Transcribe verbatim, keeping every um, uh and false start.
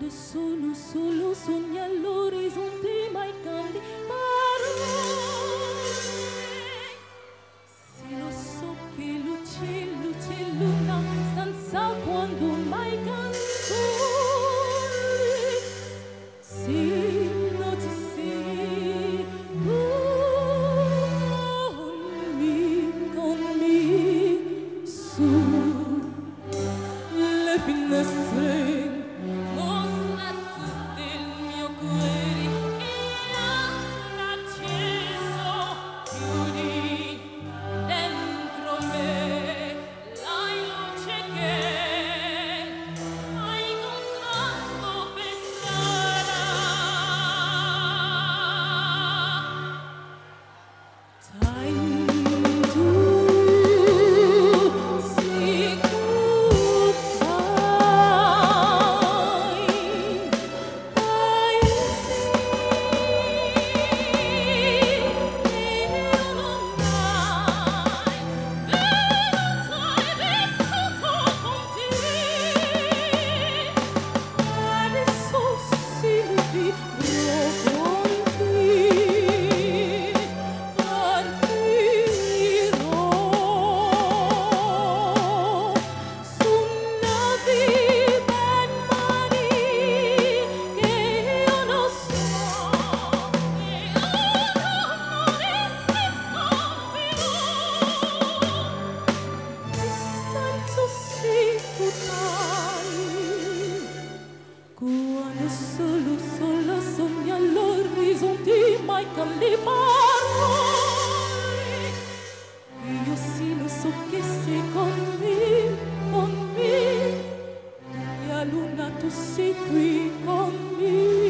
Solo, solo sogna all'orizzonte, mai cambi parole. Sì, lo so che luce, luce, luna, stanza quando mai canzoni. Sì, lo ti sei, con me, con me, su le finestre. Solo, solo sogna all'orizzonte, mai cambi parole. Io sì lo so che sei con me, con me. E a luna tu sei qui con me.